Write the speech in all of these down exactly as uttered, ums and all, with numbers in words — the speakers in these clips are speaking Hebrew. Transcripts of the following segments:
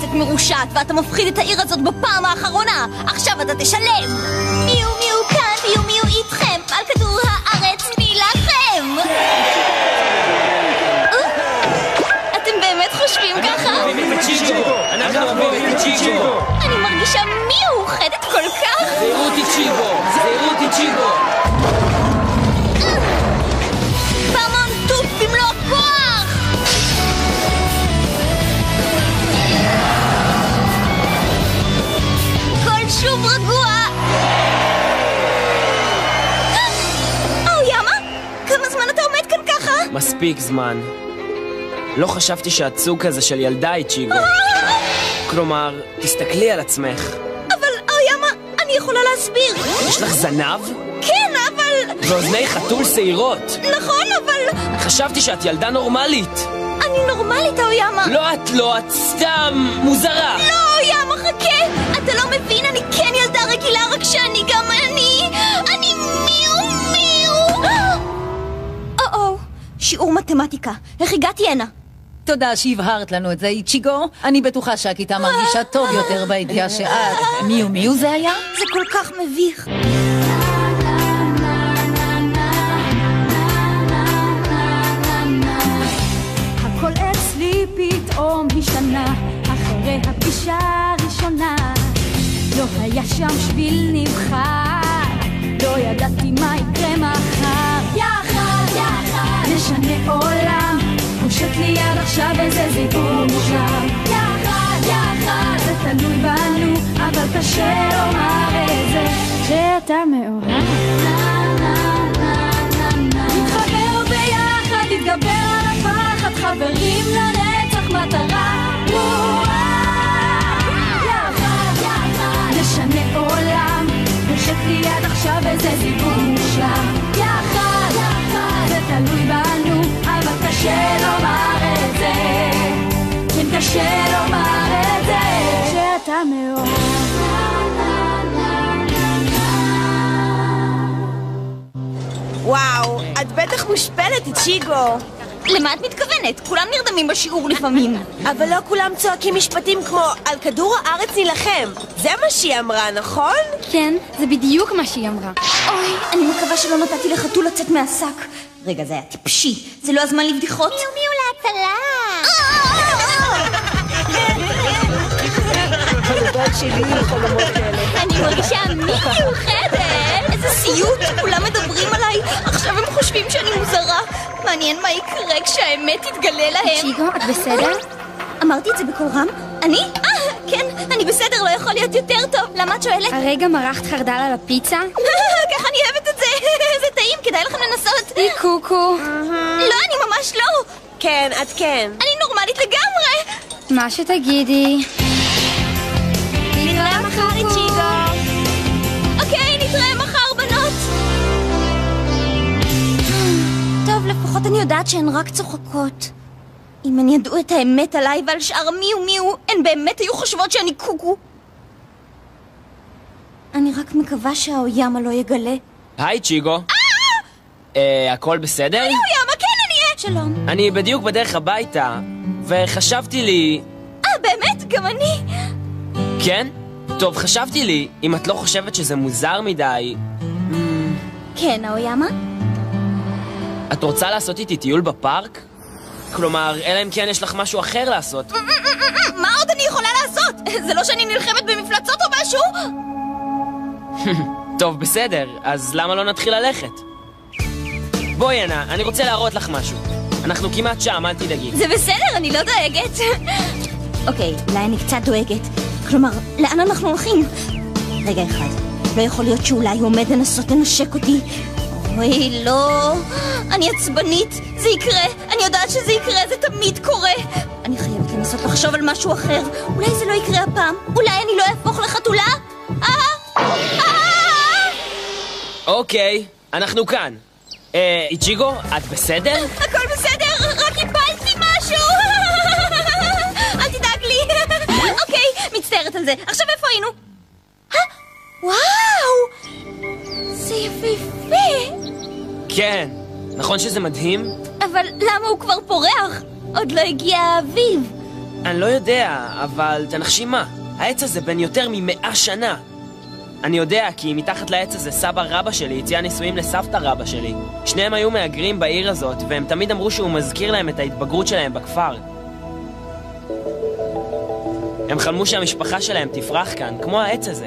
יוצאת מרושעת ואתה מפחיד את העיר הזאת בפעם האחרונה. עכשיו אתה תשלם. מיו מיו כאן, מיו מיו איתכם, על כדור הארץ נילחם. אתם באמת חושבים ככה? אני מרגישה מיוחדת כל כך. זהירות איצ'יגו, זהירות איצ'יגו. פעמון טוט במלוא הכוח. כל שוב רגוע. אויאמה, כמה זמן אתה עומד כאן ככה? מספיק זמן. לא חשבתי שהצוג כזה של ילדה איצ'יגו. כלומר, תסתכלי על עצמך. אבל אויאמה, אני יכולה להסביר. יש לך זנב? כן, אבל... ואוזני חתול שעירות. נכון, אבל... חשבתי שאת ילדה נורמלית. אני נורמלית, אויאמה. לא, את לא, את סתם מוזרה. לא, אויאמה, חכה. אתה לא מבין, אני כן ילדה רגילה, רק שאני גם אני... אני מיו מיו. או-או, שיעור מתמטיקה. איך הגעתי הנה? תודה שהבהרת לנו את זה, איצ'יגו. אני בטוחה שהכיתה מרגישה טוב יותר בידיעה שאת... מיו מיו זה היה? זה כל כך מביך. הכל אצלי פתאום השתנה אחרי הפגישה הראשונה. לא היה שם שביל נבחר, לא ידעתי מה יקרה מחר. יחד, יחד נשנה עולם, פושט לי עד עכשיו איזה זיכרון מושלם. יחד, יחד זה תלוי בנו, אבל קשה לומר את זה שאתה מאוהב. נתחבר ביחד, נתגבר על הפחד, חברים לנצח מטרה. יחד, יחד נשנה עולם, פושט לי עד עכשיו איזה זיכרון מושלם. יחד, יחד זה תלוי בנו, אבל קשה לומר את זה. כן, קשה לומר את זה שאתה מאוהב. וואו, את בטח מושפלת, איצ'יגו. למה את מתכוונת? כולם נרדמים בשיעור לפעמים. אבל לא כולם צועקים משפטים כמו על כדור הארץ נילחם. זה מה שהיא אמרה, נכון? כן, זה בדיוק מה שהיא אמרה. אוי, אני מקווה שלא נתתי לחתול לצאת מהשק. רגע, זה היה טיפשי. זה לא הזמן לבדיחות. מיו מיו להצלה. הלוואי שלי לחלומות כאלה. אני מרגישה מיוחדת. איזה סיוט, כולם מדברים עליי. עכשיו הם חושבים שאני מוזרה. מעניין מה יקרה כשהאמת תתגלה להם. איצ'יגו, את בסדר? אמרתי את זה בקול רם? אני? אה, כן, אני בסדר, לא יכול להיות יותר טוב. למה את שואלת? הרגע מרחת חרדל על הפיצה? ככה אני אוהבת את זה. זה טעים, כדאי לכם לנסות. אי קוקו. לא, אני ממש לא. כן, את כן. אני נורמלית לגמרי. מה שתגידי. נתראה מחר, איצ'יגו. אוקיי, נתראה מחר, בנות. טוב, לפחות אני יודעת שהן רק צוחקות. אם הן ידעו את האמת עליי ועל שאר מיו מיו, הן באמת היו חושבות שאני קוקו. אני רק מקווה שהאויאמה לא יגלה. היי, איצ'יגו. אה, הכל בסדר? אני אויאמה, כן, אני אהיה. שלום. אני בדיוק בדרך הביתה, וחשבתי לי... אה, באמת? גם אני? כן? טוב, חשבתי לי, אם את לא חושבת שזה מוזר מדי... כן, האויאמה? את רוצה לעשות איתי טיול בפארק? כלומר, אלא אם כן יש לך משהו אחר לעשות. מה עוד אני יכולה לעשות? זה לא שאני נלחמת במפלצות או משהו? טוב, בסדר, אז למה לא נתחיל ללכת? בואי, אנה, אני רוצה להראות לך משהו. אנחנו כמעט שם, אל תדאגי. זה בסדר, אני לא דואגת. אוקיי, אולי אני קצת דואגת. כלומר, לאן אנחנו הולכים? רגע אחד, לא יכול להיות שאולי הוא עומד לנסות לנשק אותי. אוי, לא. אני עצבנית. זה יקרה. אני יודעת שזה יקרה, זה תמיד קורה. אני חייבת לנסות לחשוב על משהו אחר. אולי זה לא יקרה הפעם. אולי אני לא אהפוך לחתולה? אה! אה! אוקיי, אנחנו כאן. אה, איצ'יגו, את בסדר? הכל בסדר, רק הפלתי משהו. אל תדאג לי. אוקיי, מצטערת על זה. עכשיו איפה היינו? וואו! זה יפהפה. כן, נכון שזה מדהים? אבל למה הוא כבר פורח? עוד לא הגיע האביב. אני לא יודע, אבל תנחשי מה, העץ הזה בן יותר ממאה שנה. אני יודע, כי מתחת לעץ הזה סבא רבא שלי הציע נישואים לסבתא רבא שלי. שניהם היו מהגרים בעיר הזאת, והם תמיד אמרו שהוא מזכיר להם את ההתבגרות שלהם בכפר. הם חלמו שהמשפחה שלהם תפרח כאן, כמו העץ הזה.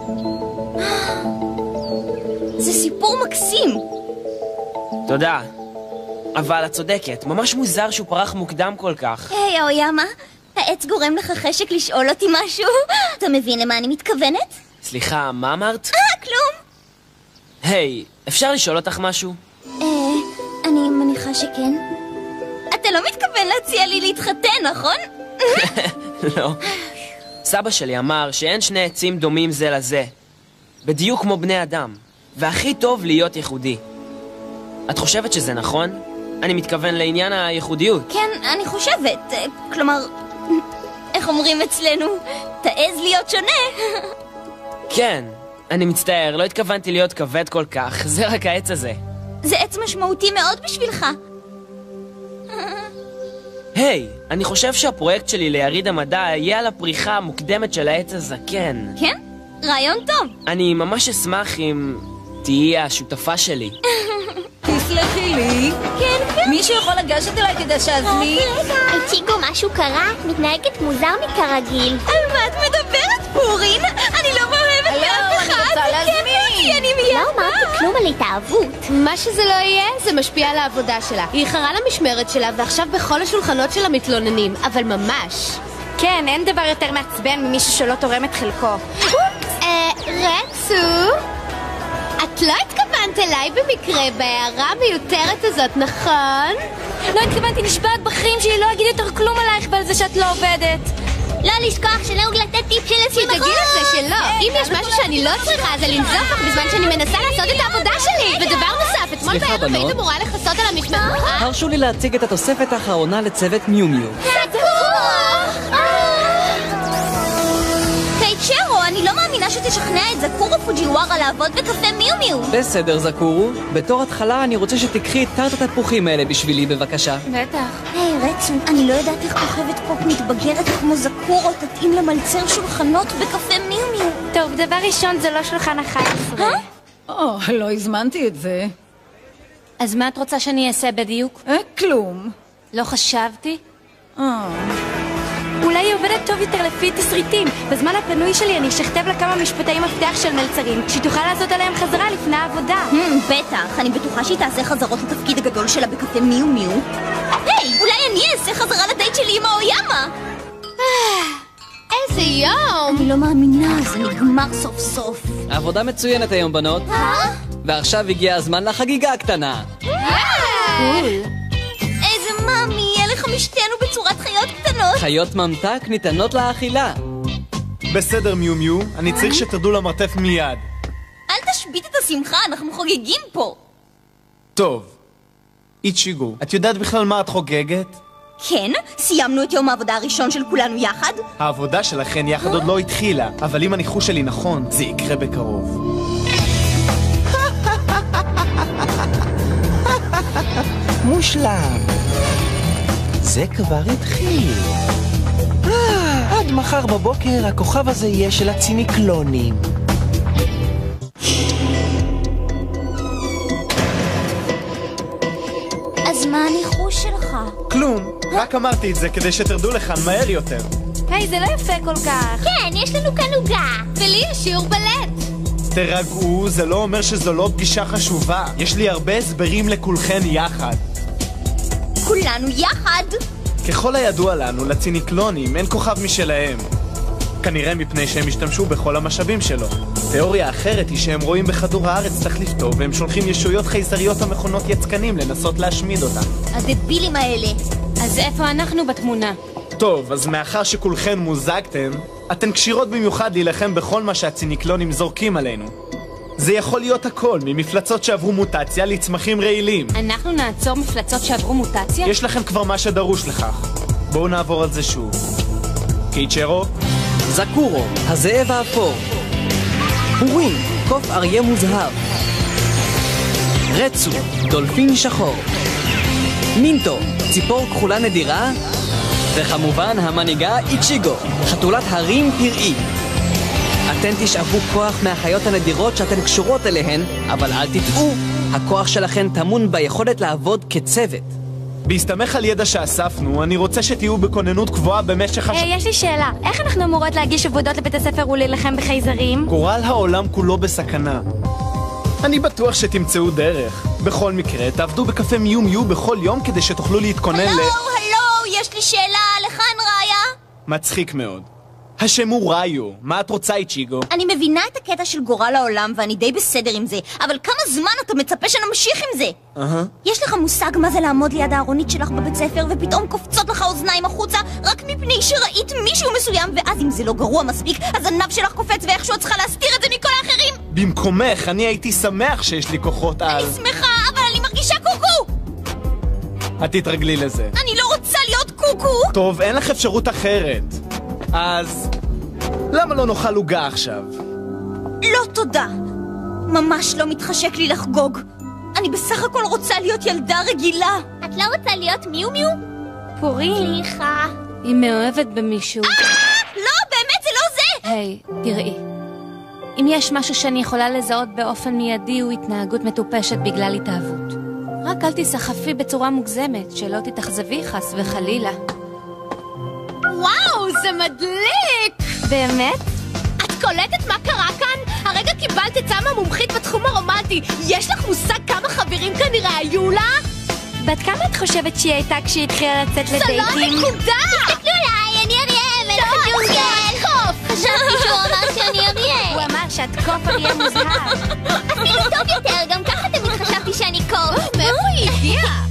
זה סיפור מקסים. תודה. אבל את צודקת, ממש מוזר שהוא פרח מוקדם כל כך. היי, אויאמה, העץ גורם לך חשק לשאול אותי משהו? אתה מבין למה אני מתכוונת? סליחה, מה אמרת? אה, כלום. היי, אפשר לשאול אותך משהו? אה, אני מניחה שכן. אתה לא מתכוון להציע לי להתחתן, נכון? לא. סבא שלי אמר שאין שני עצים דומים זה לזה. בדיוק כמו בני אדם. והכי טוב להיות ייחודי. את חושבת שזה נכון? אני מתכוון לעניין הייחודיות. כן, אני חושבת. כלומר, איך אומרים אצלנו? תעז להיות שונה. כן, אני מצטער, לא התכוונתי להיות כבד כל כך. זה רק העץ הזה. זה עץ משמעותי מאוד בשבילך. היי, אני חושב שהפרויקט שלי ליריד המדע יהיה על הפריחה המוקדמת של העץ הזקן. כן? רעיון טוב. אני ממש אשמח אם תהיי השותפה שלי. תסלחי לי. כן, כן. מישהו יכול לגשת אליי כדי שאזמי? איצ'יגו, משהו קרה? מתנהגת מוזר מכרגיל. על מה את מדברת, פורין? אני לא מאוהבת באף אחד. אני רוצה להזמין. כי אני מיד. לא אמרתי כלום על התאהבות. מה שזה לא יהיה, זה משפיע על העבודה שלה. היא איחרה למשמרת שלה, ועכשיו בכל השולחנות שלה מתלוננים, אבל ממש. כן, אין דבר יותר מעצבן ממישהו שלא תורם את חלקו. אה, רצו? את לא התכוונת אליי במקרה בהערה המיותרת הזאת, נכון? לא התכוונתי, נשבעת בחיים שלי לא אגיד יותר כלום עלייך ועל זה שאת לא עובדת. לא לשכוח שנהוג לתת טיפ של עשרים אחוז. תגידי את זה שלא. אם יש משהו שאני לא צריכה זה לנזוף לך בזמן שאני מנסה לעשות את העבודה שלי. ודבר נוסף, אתמול בערב היית אמורה לחסות על המשמרת. הרשו לי להציג את התוספת האחרונה לצוות מיו מיו. קייצ'רו, אני לא מאמינה שתשכנע את זקורו פוג'יווארה לעבוד בקפה מיו מיו. בסדר, זקורו. בתור התחלה אני רוצה שתקחי את טרטת התפוחים האלה בשבילי, בבקשה. בטח. היי, רצו, אני לא יודעת איך כוכבת פופ מתבגרת כמו זקורו תתאים למלצר שולחנות בקפה מיו מיו. טוב, דבר ראשון זה לא שולחן אחת עשרה. או, לא הזמנתי את זה. אז מה את רוצה שאני אעשה בדיוק? אה, כלום. לא חשבתי? אה. אולי היא עובדת טוב יותר לפי תסריטים. בזמן הפנוי שלי אני אשכתב לה כמה משפטי מפתח של מלצרים, שהיא תוכל לעשות עליהם חזרה לפני העבודה. בטח, אני בטוחה שהיא תעשה חזרות לתפקיד הגדול שלה בקפה מיו מיו. היי, אולי אני אעשה חזרה לדייט שלי עם האויאמה. איזה יום! אני לא מאמינה, זה נגמר סוף סוף. עבודה מצוינת היום, בנות. ועכשיו הגיע הזמן לחגיגה הקטנה. איזה מאמי, הלך משתנו בצורת חיות קטנות. חיות ממתק ניתנות לאכילה. בסדר, מיו מיו, אני צריך שתרדו למרתף מיד. אל תשבית את השמחה, אנחנו חוגגים פה. טוב. איצ'יגו, את יודעת בכלל מה את חוגגת? כן, סיימנו את יום העבודה הראשון של כולנו יחד. העבודה שלכן יחד עוד לא התחילה, אבל אם הניחוש שלי נכון, זה יקרה בקרוב. מושלם. זה כבר התחיל. אה, עד מחר בבוקר הכוכב הזה יהיה של הציניקלונים. אז מה הניחוש שלך? כלום, רק אמרתי את זה כדי שתרדו לכאן מהר יותר. היי, זה לא יפה כל כך. כן, יש לנו כאן עוגה. ולי יש שיעור בלט. תרגעו, זה לא אומר שזו לא פגישה חשובה. יש לי הרבה הסברים לכולכן יחד. כולנו יחד. ככל הידוע לנו, לציניקלונים אין כוכב משלהם. כנראה מפני שהם השתמשו בכל המשאבים שלו. תיאוריה אחרת היא שהם רואים בכדור הארץ תחליף טוב, והם שולחים ישויות חייזריות המכונות יצקנים לנסות להשמיד אותה. הדבילים האלה. אז איפה אנחנו בתמונה? טוב, אז מאחר שכולכן מוזגתם, אתן קשירות במיוחד להילחם בכל מה שהציניקלונים זורקים עלינו. זה יכול להיות הכל, ממפלצות שעברו מוטציה לצמחים רעילים. אנחנו נעצור מפלצות שעברו מוטציה? יש לכם כבר מה שדרוש לכך. בואו נעבור על זה שוב. קייצ'רו? זקורו, הזאב האפור. פורין, קוף אריה מוזהב. רצו, דולפין שחור. מינטו, ציפור כחולה נדירה. וכמובן המנהיגה איצ'יגו, חתולת הרים פראי. אתן תשאבו כוח מהחיות הנדירות שאתן קשורות אליהן, אבל אל תטעו, הכוח שלכן טמון ביכולת לעבוד כצוות. בהסתמך על ידע שאספנו, אני רוצה שתהיו בכוננות קבועה במשך הש... היי, יש לי שאלה. איך אנחנו אמורות להגיש עבודות לבית הספר ולהילחם בחייזרים? גורל העולם כולו בסכנה. אני בטוח שתמצאו דרך. בכל מקרה, תעבדו בקפה מיו מיו בכל יום כדי שתוכלו להתכונן ל... הלו, הלו, יש לי שאלה, לכאן ראיה? מצחיק מאוד. השם הוא ראיו, מה את רוצה איצ'יגו? אני מבינה את הקטע של גורל העולם ואני די בסדר עם זה, אבל כמה זמן אתה מצפה שנמשיך עם זה? אהה. יש לך מושג מה זה לעמוד ליד הארונית שלך בבית ספר ופתאום קופצות לך אוזניים החוצה רק מפני שראית מישהו מסוים, ואז אם זה לא גרוע מספיק, אז הנב שלך קופץ ואיכשהו את צריכה להסתיר את זה מכל האחרים? במקומך, אני הייתי שמח שיש לי כוחות על... אני שמחה, אבל אני מרגישה קוקו! את תתרגלי לזה. אני לא רוצה להיות קוקו! טוב, אין לך אפשרות אחרת. אז... למה לא נאכל עוגה עכשיו? לא תודה. ממש לא מתחשק לי לחגוג. אני בסך הכל רוצה להיות ילדה רגילה. את לא רוצה להיות מיו מיו? פורים. סליחה. היא מאוהבת במישהו. לא, באמת זה לא זה! היי, תראי. אם יש משהו שאני יכולה לזהות באופן מיידי הוא התנהגות מטופשת בגלל התאהבות. רק אל תסחפי בצורה מוגזמת, שלא תתאכזבי חס וחלילה. וואו, זה מדליק! באמת? את קולטת מה קרה כאן? הרגע קיבלת עצה מהמומחית בתחום הרומנטי. יש לך מושג כמה חברים כנראה היו לה? בת כמה את חושבת שהיא הייתה כשהיא התחילה לצאת לדייטים? שלום נקודה! תסתכלו עליי, אני אריה מלך הג'ונגל! קוף! חשבתי שהוא אמר שאני אריה! הוא אמר שאת קוף אריה מוזהר. אפילו טוב יותר, גם ככה תמיד חשבתי שאני קוף. מאיפה היא הגיעה?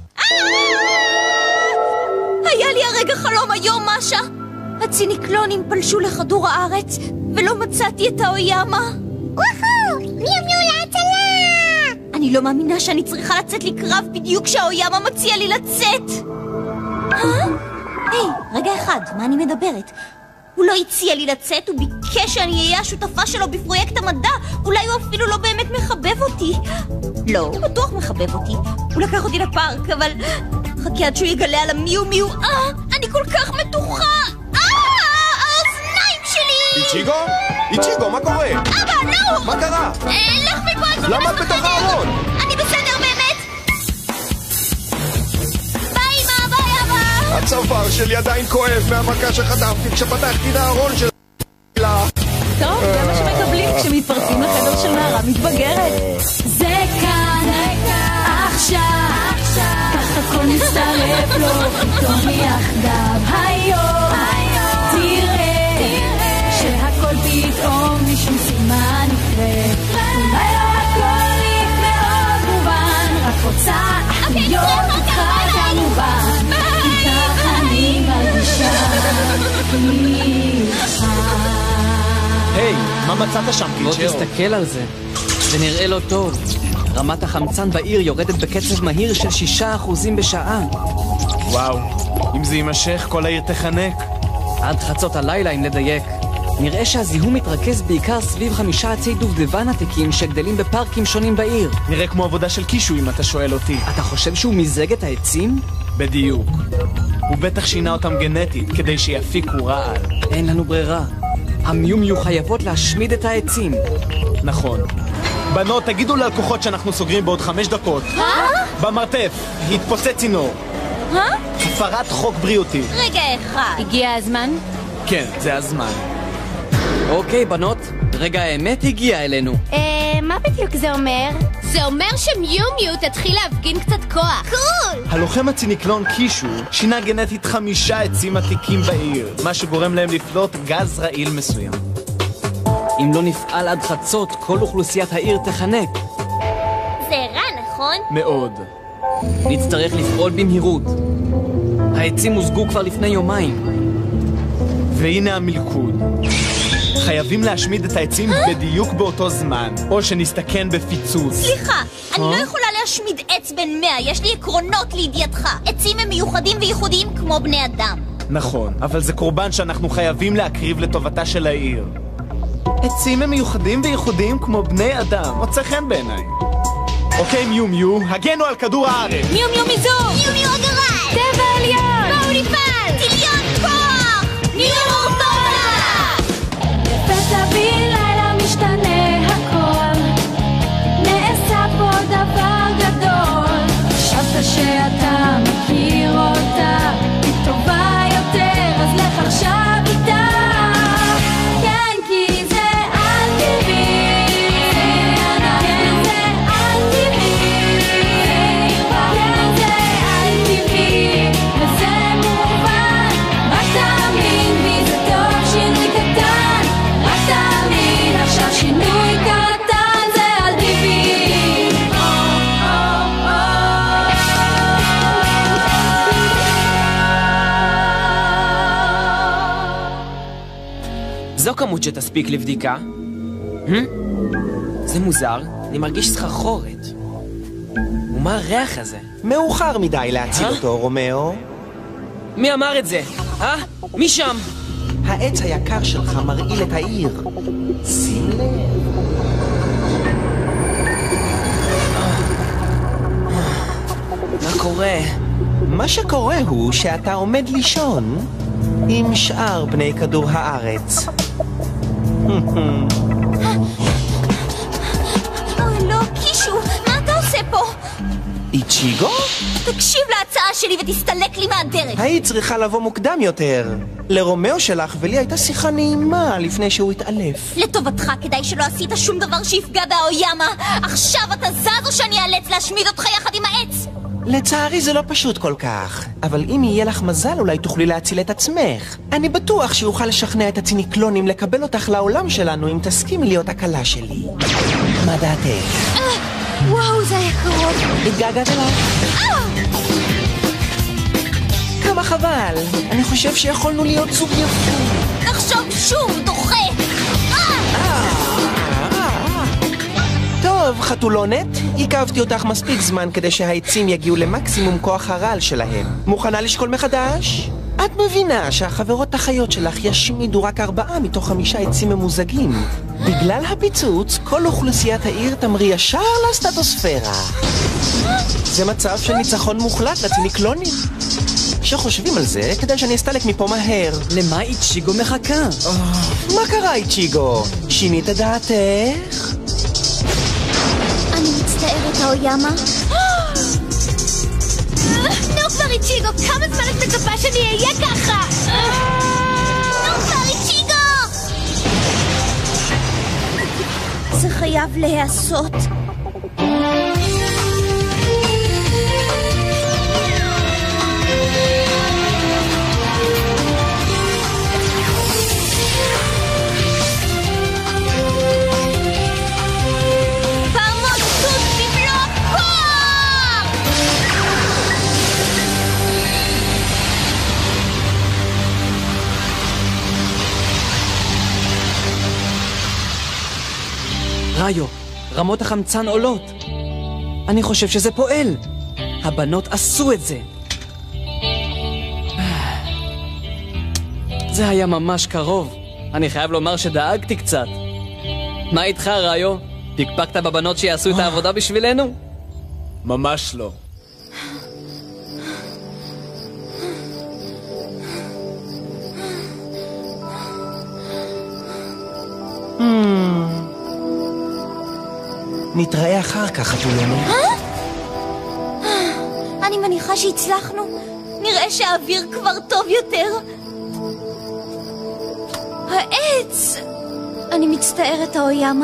היה לי הרגע חלום היום, משה. הציניקלונים פלשו לכדור הארץ ולא מצאתי את האויאמה. וואו! מיו מיו להצלה! אני לא מאמינה שאני צריכה לצאת לקרב בדיוק כשהאויאמה מציע לי לצאת. אה? היי, רגע אחד, מה אני מדברת? הוא לא הציע לי לצאת, הוא ביקש שאני אהיה השותפה שלו בפרויקט המדע. אולי הוא אפילו לא באמת מחבב אותי. לא, הוא בטוח מחבב אותי. הוא לקח אותי לפארק, אבל... חכי עד שהוא יגלה על המיו מיו. אה, אני כל כך מתוחה. אה, האוזניים שלי! איצ'יגו? איצ'יגו, מה קורה? אבא, לא! מה קרה? אה, לך מפה, למה את בתוך הארון? אני בסדר באמת. ביי, אמא, ביי, אבא. הצוואר שלי עדיין כואב מהמכה שחטפתי כשפתחתי את הארון שלה. טוב, זה מה שמקבלים כשמתפרצים לחדר של נערה מתבגרת. זה כאן, עכשיו, ככה הכל מצטרף לו, פתאום יחדיו היום, תראה שהכל פתאום משום סימן יקרה. אולי לא הכל מאוד מובן, רק רוצה להיות איתך כמובן, כי ככה אני מרגישה איתך. היי, מה מצאת שם, בוא פיצ'ר? תסתכל על זה. זה נראה לא טוב. רמת החמצן בעיר יורדת בקצב מהיר של שישה אחוזים בשעה. וואו, אם זה יימשך, כל העיר תחנק. עד חצות הלילה, אם לדייק. נראה שהזיהום מתרכז בעיקר סביב חמישה עצי דובדבן עתיקים שגדלים בפארקים שונים בעיר. נראה כמו עבודה של קישו, אם אתה שואל אותי. אתה חושב שהוא מיזג את העצים? בדיוק. הוא בטח שינה אותם גנטית, כדי שיפיקו רעל. אין לנו ברירה. המיו מיו חייבות להשמיד את העצים. נכון. בנות, תגידו ללקוחות שאנחנו סוגרים בעוד חמש דקות. אה? במרתף, התפוצץ צינור. אה? הפרת חוק בריאותי. רגע אחד. הגיע הזמן? כן, זה הזמן. אוקיי, בנות, רגע האמת הגיע אלינו. אה, מה בדיוק זה אומר? זה אומר שמיו מיו תתחיל להפגין קצת כוח. קול! הלוחם הציניקלון קישו שינה גנטית חמישה עצים עתיקים בעיר, מה שגורם להם לפלוט גז רעיל מסוים. אם לא נפעל עד חצות, כל אוכלוסיית העיר תחנק. זה רע, נכון? מאוד. נצטרך לפעול במהירות. העצים הושגו כבר לפני יומיים. והנה המלכוד. חייבים להשמיד את העצים בדיוק באותו זמן, או שנסתכן בפיצוץ. סליחה, אני לא יכולה להשמיד עץ בן מאה, יש לי עקרונות לידיעתך. עצים הם מיוחדים וייחודיים כמו בני אדם. נכון, אבל זה קורבן שאנחנו חייבים להקריב לטובתה של העיר. עצים הם מיוחדים וייחודיים כמו בני אדם, מוצא חן בעיניי. אוקיי, מיו מיו, הגנו על כדור הארץ. מיו מיו מיזור! מיו מיו הגרל! טבע עליון! בואו נפעל! זו כמות שתספיק לבדיקה. זה מוזר, אני מרגיש סחרחורת. ומה הריח הזה? מאוחר מדי להציל אותו, רומאו. מי אמר את זה? אה? מי שם? העץ היקר שלך מרעיל את העיר. שים לב. מה קורה? מה שקורה הוא שאתה עומד לישון עם שאר בני כדור הארץ. אוי לא, קישו, מה אתה עושה פה? איצ'יגו? תקשיב להצעה שלי ותסתלק לי מהדרך. היית צריכה לבוא מוקדם יותר. לרומאו שלך ולי הייתה שיחה נעימה לפני שהוא התעלף. לטובתך כדאי שלא עשית שום דבר שיפגע באויאמה. עכשיו אתה זז או שאני אאלץ להשמיד אותך יחד עם העץ? לצערי זה לא פשוט כל כך, אבל אם יהיה לך מזל אולי תוכלי להציל את עצמך. אני בטוח שאוכל לשכנע את הציניקלונים לקבל אותך לעולם שלנו אם תסכימי להיות הקלה שלי. מה דעתך? וואו, זה היה קרוב. התגעגעת אליי? כמה חבל. אני חושב שיכולנו להיות זוג יפה. תחשוב שוב, דוחה. טוב, חתולונת, עיכבתי אותך מספיק זמן כדי שהעצים יגיעו למקסימום כוח הרעל שלהם. מוכנה לשקול מחדש? את מבינה שהחברות החיות שלך ישמידו רק ארבעה מתוך חמישה עצים ממוזגים. בגלל הפיצוץ, כל אוכלוסיית העיר תמריא ישר לסטטוספירה. זה מצב של ניצחון מוחלט לציניקלונים. שחושבים על זה כדי שאני אסתלק מפה מהר. למה איצ'יגו מחכה? מה קרה איצ'יגו? שינית דעתך? אני מצטערת, האויאמה. נו כבר איצ'יגו, כמה זמן את מצפה שאני אהיה ככה? נו כבר איצ'יגו! זה חייב להיעשות. ראיו, רמות החמצן עולות. אני חושב שזה פועל. הבנות עשו את זה. זה היה ממש קרוב. אני חייב לומר שדאגתי קצת. מה איתך, ראיו? פקפקת בבנות שיעשו את העבודה בשבילנו? ממש לא. נתראה אחר כך, חתולונת. אני מניחה שהצלחנו. נראה שהאוויר כבר טוב יותר. העץ! אני מצטערת, האויאמה.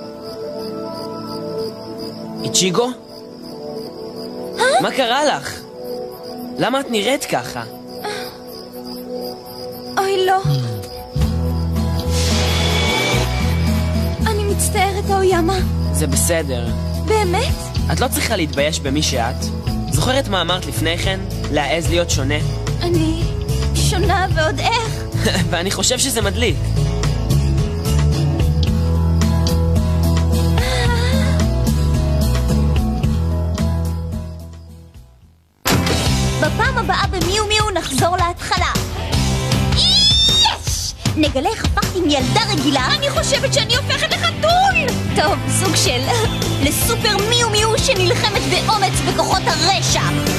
איצ'יגו? מה קרה לך? למה את נראית ככה? אוי לא. אני מצטערת, האויאמה. זה בסדר. באמת? את לא צריכה להתבייש במי שאת. זוכרת מה אמרת לפני כן? להעז להיות שונה? אני שונה ועוד איך. ואני חושב שזה מדליק. בפעם הבאה במיו מיו נחזור להתחלה. יש! נגלה איך הפכתי מילדה רגילה. אני חושבת שאני הופכת לחתול! טוב, סוג של... לסופר מיו מיו שנלחמת באומץ בכוחות הרשע.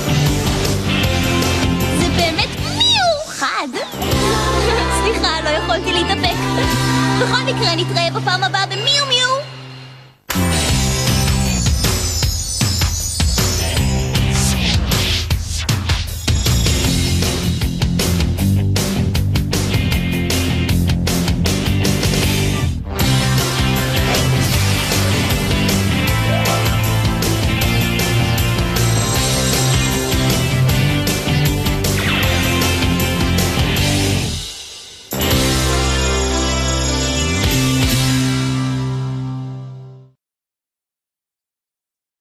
זה באמת מיוחד. סליחה, לא יכולתי להתאפק. בכל מקרה נתראה בפעם הבאה במיו מיו.